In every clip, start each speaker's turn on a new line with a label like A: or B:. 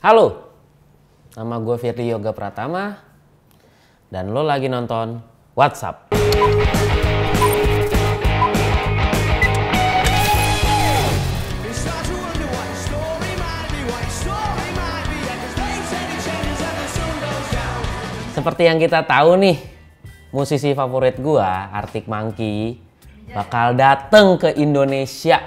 A: Halo, nama gue Firly Yoga Pratama dan lo lagi nonton WhatsApp. Seperti yang kita tahu nih, musisi favorit gue, Arctic Monkey, bakal dateng ke Indonesia.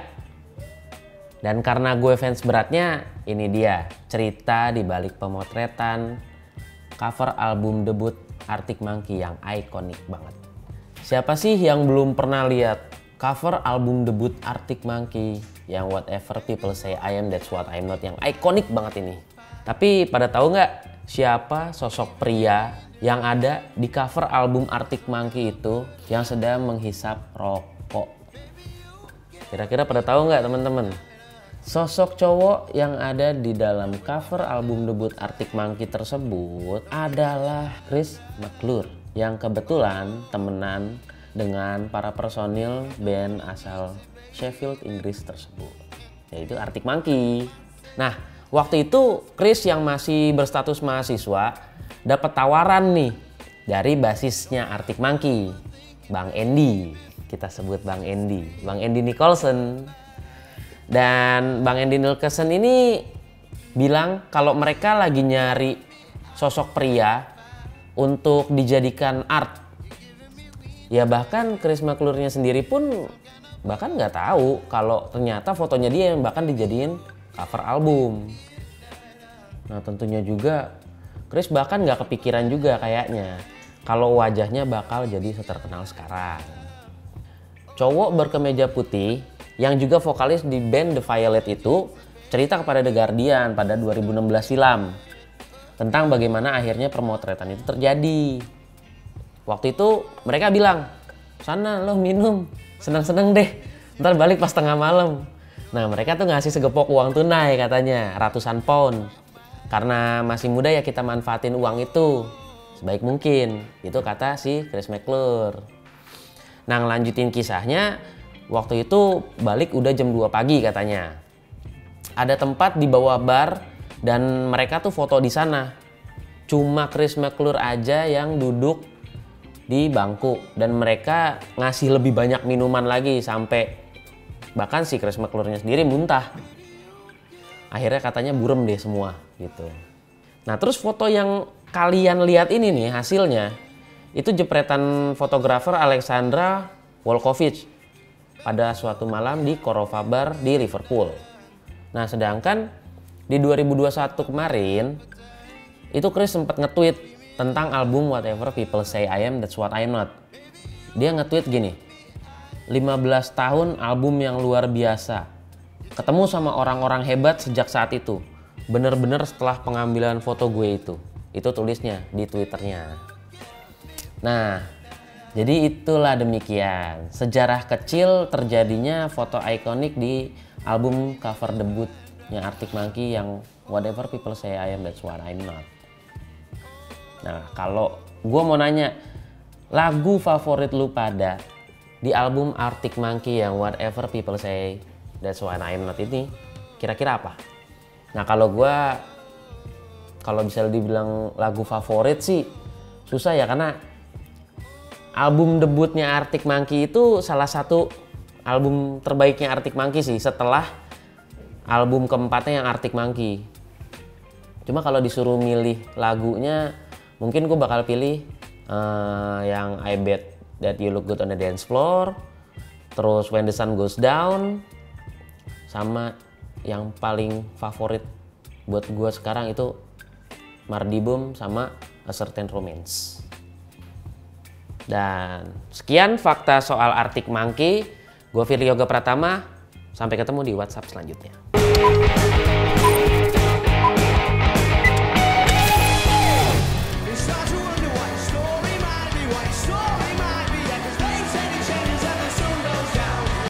A: Dan karena gue fans beratnya, ini dia cerita di balik pemotretan cover album debut Arctic Monkey yang ikonik banget. Siapa sih yang belum pernah lihat cover album debut Arctic Monkey yang Whatever People Say I Am That's What I'm Not, yang ikonik banget ini? Tapi pada tahu nggak siapa sosok pria yang ada di cover album Arctic Monkey itu yang sedang menghisap rokok? Kira-kira pada tahu nggak teman-teman? Sosok cowok yang ada di dalam cover album debut Arctic Monkey tersebut adalah Chris McClure, yang kebetulan temenan dengan para personil band asal Sheffield, Inggris tersebut, yaitu Arctic Monkey. Nah, waktu itu Chris yang masih berstatus mahasiswa dapat tawaran nih dari basisnya Arctic Monkey, Bang Andy. Kita sebut Bang Andy Nicholson. Dan Bang Andy Nicholson ini bilang kalau mereka lagi nyari sosok pria untuk dijadikan art. Ya bahkan Chris McClure-nya sendiri pun bahkan nggak tahu kalau ternyata fotonya dia yang bahkan dijadiin cover album. Nah tentunya juga Chris bahkan nggak kepikiran juga kayaknya kalau wajahnya bakal jadi seterkenal sekarang. Cowok berkemeja putih yang juga vokalis di band The Violet itu cerita kepada The Guardian pada 2016 silam tentang bagaimana akhirnya pemotretan itu terjadi. Waktu itu mereka bilang, sana lo minum, seneng-seneng deh, ntar balik pas tengah malam. Nah mereka tuh ngasih segepok uang tunai katanya, ratusan pound. Karena masih muda ya kita manfaatin uang itu sebaik mungkin, itu kata si Chris McClure. Nah ngelanjutin kisahnya, waktu itu balik udah jam 2 pagi katanya. Ada tempat di bawah bar dan mereka tuh foto di sana. Cuma Chris McClure aja yang duduk di bangku dan mereka ngasih lebih banyak minuman lagi sampai bahkan si Chris McClure-nya sendiri muntah. Akhirnya katanya burem deh semua gitu. Nah terus foto yang kalian lihat ini nih hasilnya itu jepretan fotografer Alexandra Wolkovich pada suatu malam di Korova Bar di Liverpool. Nah sedangkan di 2021 kemarin itu Chris sempat nge-tweet tentang album Whatever People Say I Am That's What I'm Not. Dia nge-tweet gini, 15 tahun album yang luar biasa, ketemu sama orang-orang hebat sejak saat itu, bener-bener setelah pengambilan foto gue itu tulisnya di Twitternya. Nah jadi itulah demikian sejarah kecil terjadinya foto ikonik di album cover debutnya Arctic Monkey yang Whatever People Say I Am That's What I'm Not. Nah kalau gue mau nanya, lagu favorit lu pada di album Arctic Monkey yang Whatever People Say That's What I'm Not ini kira-kira apa? Nah kalau gue, kalau bisa dibilang lagu favorit sih susah ya, karena album debutnya Arctic Monkey itu salah satu album terbaiknya Arctic Monkey sih setelah album keempatnya yang Arctic Monkey. Cuma kalau disuruh milih lagunya mungkin gue bakal pilih yang I Bet That You Look Good on the Dance Floor, terus When the Sun Goes Down, sama yang paling favorit buat gue sekarang itu Mardy Boom sama A Certain Romance. Dan sekian fakta soal Arctic Monkey. Gue Firly Yoga Pratama. Sampai ketemu di WhatsApp selanjutnya.